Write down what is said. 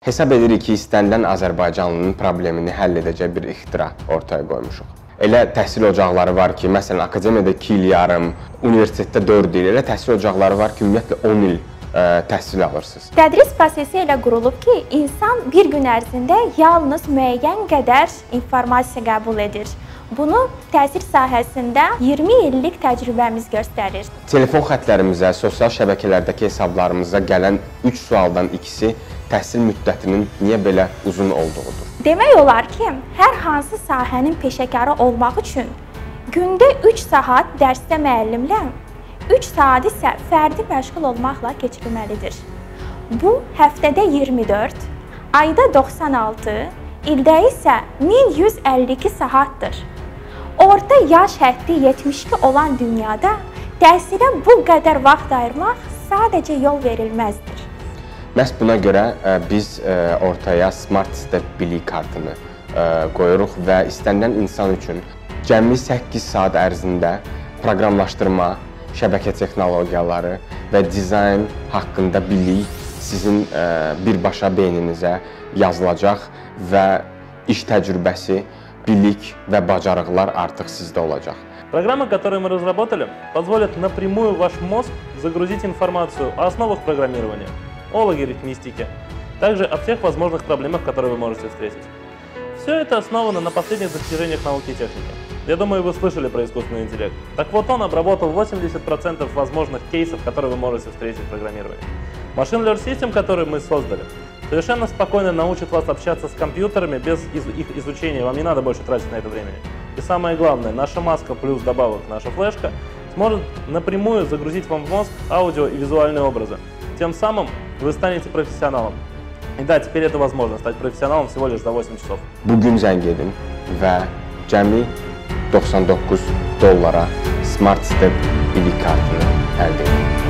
Hesab edirik ki, istənilən Azərbaycanlının problemini həll edəcək bir ixtira ortaya qoymuşuq. Elə təhsil ocaqları var ki, məsələn, akademiyada 2 il yarım, universitetdə 4 il, elə təhsil ocaqları var ki, ümumiyyətlə 10 il təhsil alırsınız. Tədris prosesi elə qurulub ki, insan bir gün ərzində yalnız müəyyən qədər informasiya qəbul edir. Bunu təhsil sahəsində 20 illik təcrübəmiz göstərir. Telefon xətlərimizə, sosial şəbəkələrdəki hesablarımıza gələn 3 sualdan ikisi təhsil müddətinin niyə belə uzun olduğudur. Demək olar ki, hər hansı sahənin peşəkarı olmaq üçün gündə 3 saat dərsdə müəllimlə, 3 saat isə fərdi məşğul olmaqla keçirilməlidir. Bu, həftədə 24, ayda 96, ildə isə 1152 saatdır. Orta yaş həddi 72 olan dünyada təhsilə bu qədər vaxt ayırmaq sadəcə yol verilməzdir. Məhz buna görə biz ortaya Smart Step bilik kartını qoyuruq və istənilən insan üçün cəmi 8 saat ərzində proqramlaşdırma, şəbəkə texnologiyaları və dizayn haqqında bilik sizin birbaşa beyninizə yazılacaq və iş təcrübəsi, bilik və bacarıqlar artıq sizdə olacaq. Программы, которые мы разработали, позволят напрямую в ваш мозг загрузить информацию о основах программирования, о логарифмистике, также о всех возможных проблемах, которые вы можете встретить. Все это основано на последних достижениях науки и техники. Я думаю, вы слышали про искусственный интеллект. Так вот, он обработал 80% возможных кейсов, которые вы можете встретить в программировании. Machine Learning System, который мы создали, совершенно спокойно научит вас общаться с компьютерами без их изучения, вам не надо больше тратить на это времени. И самое главное, наша маска плюс добавок наша флешка сможет напрямую загрузить вам в мозг аудио и визуальные образы. Тем самым вы станете профессионалом. И да, теперь это возможно, стать профессионалом всего лишь за 8 часов. Bugün zəng edin və cəmi $99 Smart Step bilik kartını əldə edin.